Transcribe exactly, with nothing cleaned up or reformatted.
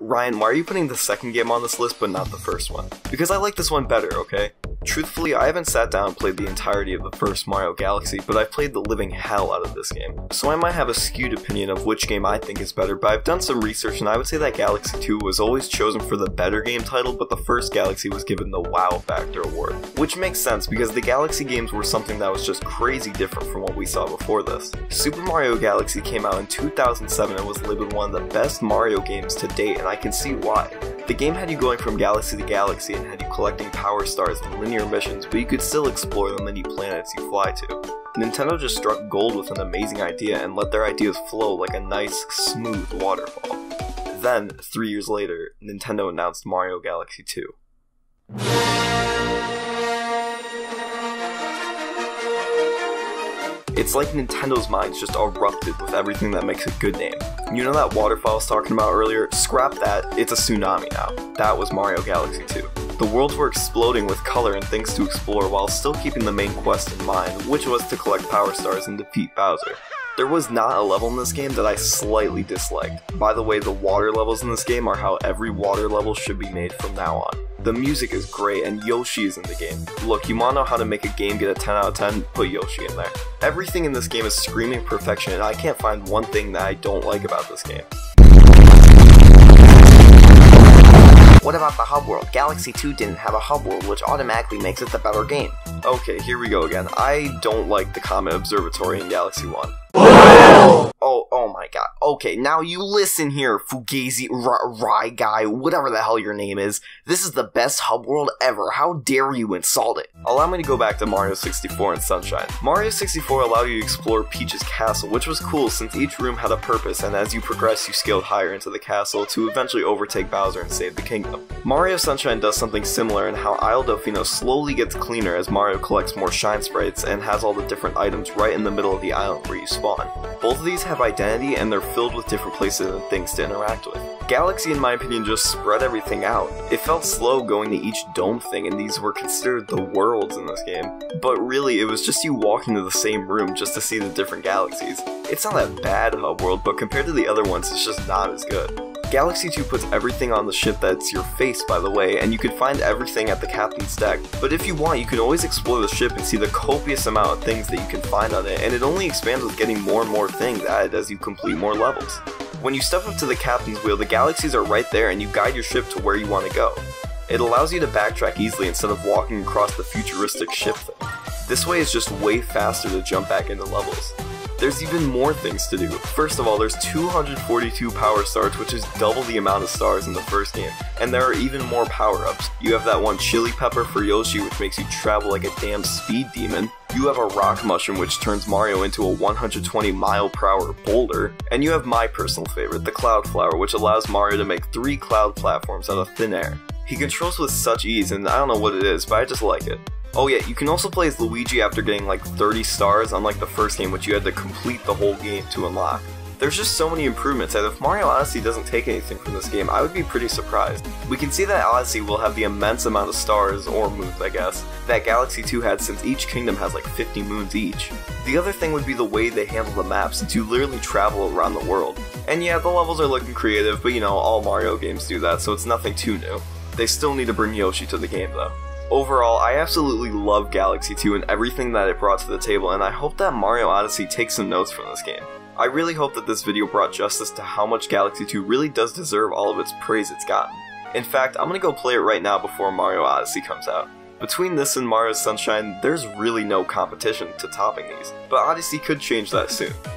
Ryan, why are you putting the second game on this list but not the first one? Because I like this one better, okay? Truthfully, I haven't sat down and played the entirety of the first Mario Galaxy, but I've played the living hell out of this game. So I might have a skewed opinion of which game I think is better, but I've done some research and I would say that Galaxy two was always chosen for the better game title, but the first Galaxy was given the Wow Factor award. Which makes sense because the Galaxy games were something that was just crazy different from what we saw before this. Super Mario Galaxy came out in two thousand seven and was labeled one of the best Mario games to date, and I can see why. The game had you going from galaxy to galaxy and had you collecting power stars and linear missions, but you could still explore the many planets you fly to. Nintendo just struck gold with an amazing idea and let their ideas flow like a nice, smooth waterfall. Then, three years later, Nintendo announced Mario Galaxy two. It's like Nintendo's minds just erupted with everything that makes a good name. You know that waterfall I was talking about earlier? Scrap that, it's a tsunami now. That was Mario Galaxy two. The worlds were exploding with color and things to explore while still keeping the main quest in mind, which was to collect power stars and defeat Bowser. There was not a level in this game that I slightly disliked. By the way, the water levels in this game are how every water level should be made from now on. The music is great and Yoshi is in the game. Look, you wanna know how to make a game get a ten out of ten? Put Yoshi in there. Everything in this game is screaming perfection and I can't find one thing that I don't like about this game. What about the hub world? Galaxy two didn't have a hub world, which automatically makes it the better game. Okay, here we go again. I don't like the Comet Observatory in Galaxy one. Oh, oh my god. Okay, now you listen here, Fugazi Rai guy, whatever the hell your name is. This is the best hub world ever. How dare you insult it? Allow me to go back to Mario sixty-four and Sunshine. Mario sixty-four allowed you to explore Peach's castle, which was cool since each room had a purpose, and as you progress, you scaled higher into the castle to eventually overtake Bowser and save the kingdom. Mario Sunshine does something similar in how Isle Delfino slowly gets cleaner as Mario collects more shine sprites and has all the different items right in the middle of the island where you spawn. Both of these have identity and they're filled with different places and things to interact with. Galaxy, in my opinion, just spread everything out. It felt slow going to each dome thing, and these were considered the worlds in this game. But really, it was just you walking to the same room just to see the different galaxies. It's not a bad hub world, but compared to the other ones, it's just not as good. Galaxy two puts everything on the ship that's your face, by the way, and you can find everything at the captain's deck. But if you want, you can always explore the ship and see the copious amount of things that you can find on it, and it only expands with getting more and more things added as you complete more levels. When you step up to the captain's wheel, the galaxies are right there and you guide your ship to where you want to go. It allows you to backtrack easily instead of walking across the futuristic ship thing. This way it's just way faster to jump back into levels. There's even more things to do. First of all, there's two hundred forty-two power stars, which is double the amount of stars in the first game, and there are even more power-ups. You have that one chili pepper for Yoshi, which makes you travel like a damn speed demon. You have a rock mushroom, which turns Mario into a one hundred twenty mile per hour boulder, and you have my personal favorite, the Cloud Flower, which allows Mario to make three cloud platforms out of thin air. He controls with such ease, and I don't know what it is, but I just like it. Oh yeah, you can also play as Luigi after getting like thirty stars, unlike the first game, which you had to complete the whole game to unlock. There's just so many improvements that if Mario Odyssey doesn't take anything from this game, I would be pretty surprised. We can see that Odyssey will have the immense amount of stars, or moons I guess, that Galaxy two had since each kingdom has like fifty moons each. The other thing would be the way they handle the maps, since you literally travel around the world. And yeah, the levels are looking creative, but you know, all Mario games do that, so it's nothing too new. They still need to bring Yoshi to the game though. Overall, I absolutely love Galaxy two and everything that it brought to the table, and I hope that Mario Odyssey takes some notes from this game. I really hope that this video brought justice to how much Galaxy two really does deserve all of its praise it's gotten. In fact, I'm gonna go play it right now before Mario Odyssey comes out. Between this and Mario Sunshine, there's really no competition to topping these, but Odyssey could change that soon.